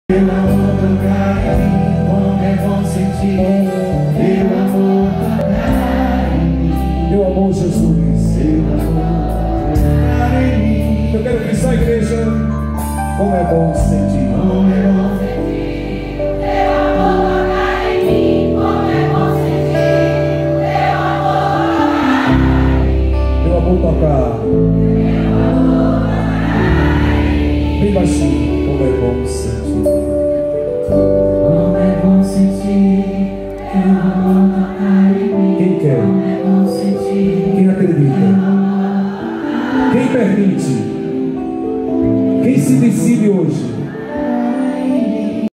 Teu amor, Jesus. Eu quero que só a igreja, como é bom sentir. Teu amor tocar em mim, como é bom sentir. Teu amor tocar. Bem baixinho, como é bom sentir. Como é bom sentir. Teu amor tocar em mim. Quem quer? Como é bom sentir. Quem acredita? Quem permite? Quem se decide hoje